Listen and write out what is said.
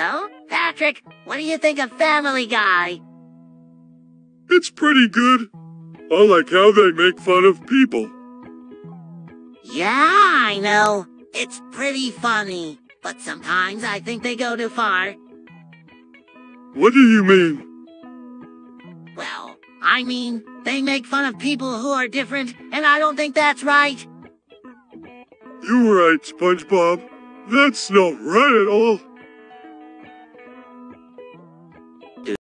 So, Patrick, what do you think of Family Guy? It's pretty good. I like how they make fun of people. Yeah, I know. It's pretty funny. But sometimes I think they go too far. What do you mean? Well, I mean, they make fun of people who are different, and I don't think that's right. You're right, SpongeBob. That's not right at all.